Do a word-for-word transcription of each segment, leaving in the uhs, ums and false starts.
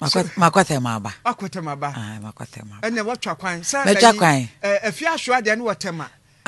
makwate maba akwate maba ah makwate maba ene watwa kwan sa betwa kwan eh Afia Schwar de ne wotema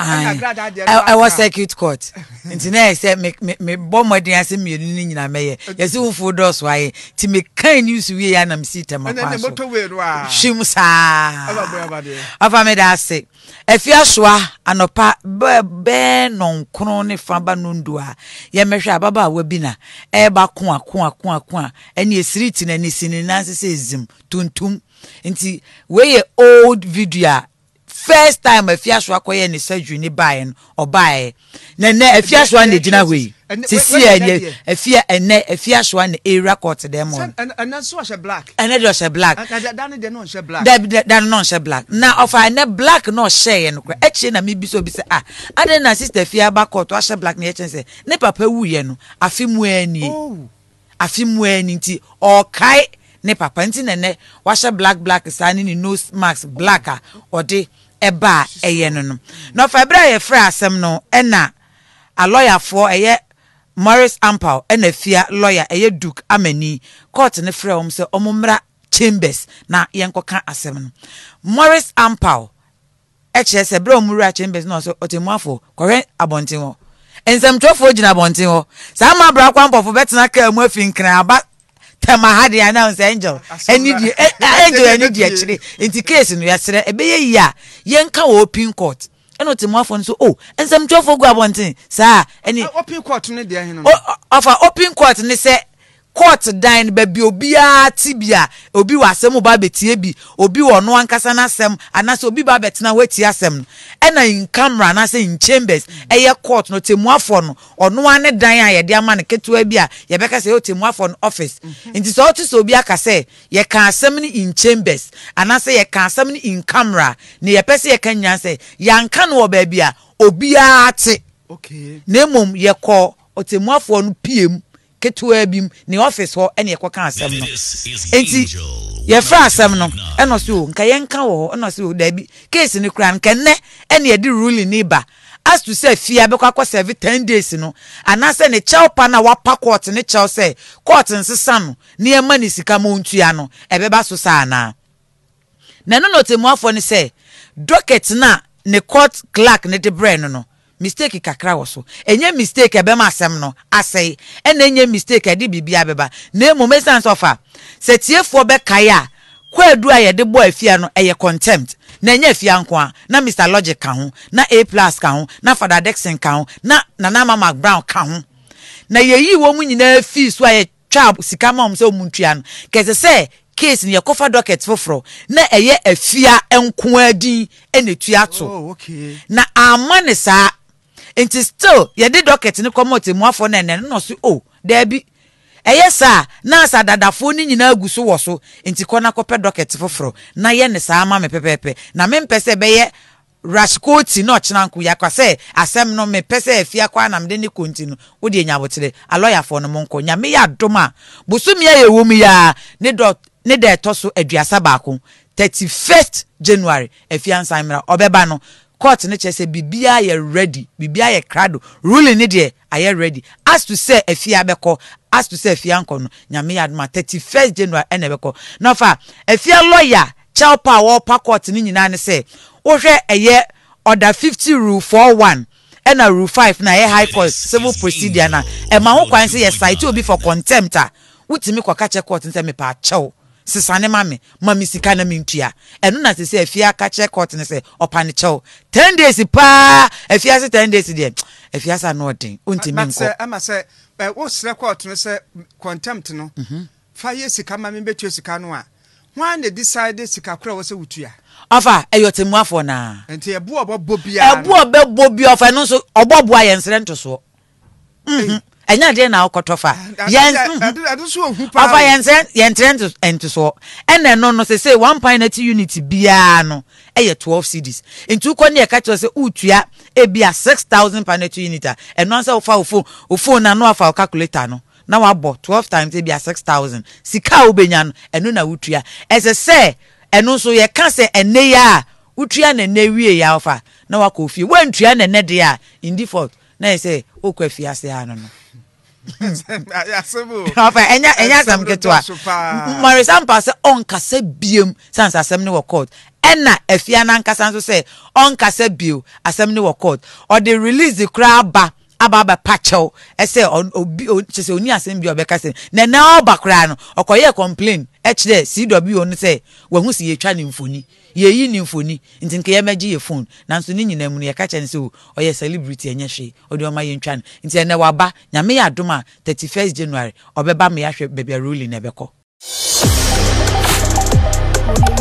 I was circuit court. Internet I said me me bomb my dance me ni nyina meye. Yesi wo fu dos waye. Ti me kan news we ya na me sita ma kwa so. Shim sa. Afa me da se. Afia Schwar anopa be non kro ne fa ba nundu a. Ye mehwe ababa wa bi na e ba ko ako ako ako ene street na ni sini na se ezim tuntum. Nti we old video first time Afia Schwar koye ni surgery ni buy or buy na na Afia Schwar na gina we sisi e Afia ene Afia Schwar na area court dem on and and so she black and it was black dan de no she black dan no she black na of I na black no share no e che na me bi so bi say ah ade na sister Afia ba court wa she black na e che say ne papa wuye no afi mu ani afi mu ani nti o kai ne papa nti na ne wa she black black sa ni nose mask black a ode eba eye no no no fa bra ye fra asem no ena a lawyer for eye Morris Ampao ena Afia lawyer eye Duke Amani court ne fra om se omumra chambers na ye nkoka asem no Morris Ampao eche se bra omura chambers no so otemuafo kore abonten ho ensem twofo gina abonten ho sa ma bra kwampofo betena ka mu afinkran aba tema hade announce angel eni di angel eni di akire enti case no yasere ebeye yi a yenka wo open court eno temuafo so oh ensem twofo gu abonten sa eni open court ne de ahin no ofa open court ne se court dine ba bi obia tibia obi wasem ba betie bi obi wo no ankasa na asem anase obi ba betena wati asem ena in camera na se in chambers eye court no temuafo no ono ane dan a ye de ama ne ketua bi a ye beka se o temuafo no office nti so otu so obi aka se ye kan asem ni in chambers anase ye kan asem ni in camera ne ye pese ye kan nya se yanka no ba bi a obi ate okay nemom ye ko otemuafo no piem ketua bim ni office ho ene ekoka asem no enti ye fra asem no eno so nka ye nka wo eno so da bi case ni kran nka ne ene ye di ruling ni ba as to say Afia be kwa serve ten days no anase ne chelpa na wa pa court ne chel say court nsesa no ne e ma ni sika mo ntua no e be ba so sa na na no no temuafo ne say docket na ne court clerk ne de brain no mistake kakra wo so enye mistake ebe ma asem no asai ena enye mistake ade bibia beba na emo mesanse ofa setiefo be kaya kwadu a ye de bo Afia no eye contempt na enye Afia nko a na Mister Logic ka ho na A plus ka ho na Father Jackson ka ho na Nana Mama Brown ka ho na ye yi wo mu nyina fi so aye twa sika ma om se omuntua no kese se case ni yakofa docket foforo na eye Afia enko adin enetua to oh okay na amane sa enti still ye de docket ni comot muafo na ene no so oh there be eye sa na sa dadafo ni nyina aguso wo so enti kona kope docket foforo na ye ne sa ama me pepepe na me mpese be ye rashkoti no chinanku yakwase asem no me pese Afia kwa na mde ni kontinu wo de nyabotere a lawyer for no monko nya me ya doma busumi ya ewo mi ya ne do ne de toso aduasa baako thirty-first January Afia nsamra obeba no court ne chese bibia ye ready bibia ye krado ruling ne de aye ready as to say Afia beko as to say Afia nko no nyame ya doma thirty-first January ene beko no fa Afia lawyer chelpa wo pa court ni nyina ne say wo hwe eye order fifty rule forty-one ena rule five na ye high court civil procedure na e ma ho kwan say ye cite obi for contempt a wutimi kwa kache court nse me pa chew sisane mame mami sika na mintua eno na se se Afia kache court ne se opane chew ten days pa Afia se ten days de Afia sa no odin untimi nko ama se wo sre court ne se contempt no fa ye sika mame betua sika no a when they decide sika kura wo se wutua afa eyotemuafo na enti ebu obbo bia ebu obbo bia ofa no so obobo ayense ntoso mhm enya de na okotofa yen aduso ohu pa afa yense yentrento entoso ene no no se say one point unit bia no eye twelve cedis enti ko ne e ka cho se utua e bia six thousand per unit a eno se ofa ofo ofo na no afa calculator no na wa bo twelve times e bia six thousand sika obenya no eno na utua ese se eno so ye ka se ene ya utua na ne wie ya ofa na wa ko fie wantua na ne de a in default na say okwa fie ase ano no Yasebu. Papa, enya enya sam ketwa. Marisa mpa se onkasa biem sans asem ne wo court. Ena Afia na nkasa nso se onkasa bio asem ne wo court. Or they release the crowd ba aba ba pacho. E se obi chese oni asem bio be kase. Na na oba kra no okoye complain. H D C W no se wahu se ye twa ne mfoni. Ye yi ni mfoni nti nke ye magi ye phone nanso ni nyina mu ne ye ka che ne se o ye celebrity enye hwe o de o ma ye ntwa nti ene waba nyame ya adoma thirty-first January obeba me ya hwe bebia ruling ebeko.